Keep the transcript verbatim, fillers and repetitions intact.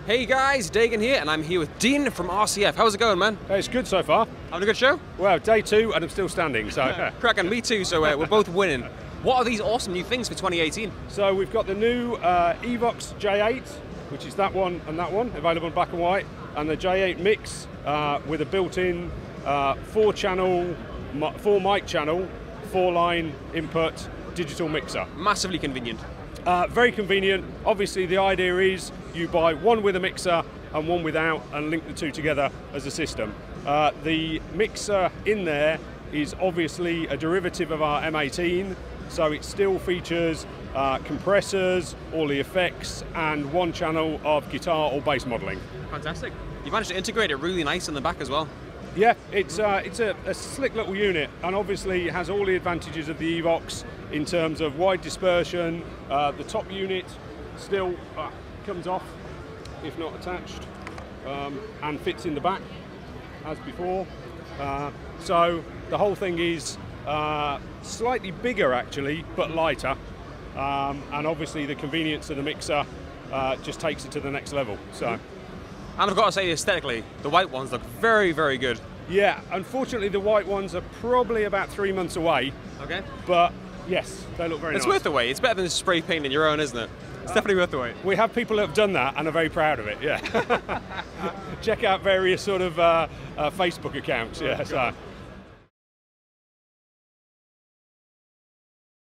Hey guys, Dagan here, and I'm here with Dean from R C F. How's it going, man? Hey, it's good so far. Having a good show? Well, day two, and I'm still standing, so. Cracking, me too, so uh, we're both winning. What are these awesome new things for twenty eighteen? So we've got the new uh, EVOX J eight, which is that one and that one, available in black and white, and the J eight Mix uh, with a built-in uh, four-channel, four mic channel, four-line input digital mixer. Massively convenient. Uh, very convenient. Obviously, the idea is you buy one with a mixer and one without, and link the two together as a system. Uh, the mixer in there is obviously a derivative of our M eighteen, so it still features uh, compressors, all the effects, and one channel of guitar or bass modeling. Fantastic. You managed to integrate it really nice in the back as well. Yeah, it's, uh, it's a, a slick little unit, and obviously it has all the advantages of the EVOX in terms of wide dispersion. Uh, the top unit still uh, comes off, if not attached, um, and fits in the back, as before. Uh, so the whole thing is uh, slightly bigger actually, but lighter. Um, and obviously the convenience of the mixer uh, just takes it to the next level. So. And I've got to say, aesthetically, the white ones look very, very good. Yeah, unfortunately the white ones are probably about three months away. Okay. But yes, they look very it's nice. It's worth the wait. It's better than spray painting your own, isn't it? It's uh, definitely worth the wait. We have people that have done that and are very proud of it, yeah. Check out various sort of uh, uh, Facebook accounts, yeah. Oh, so.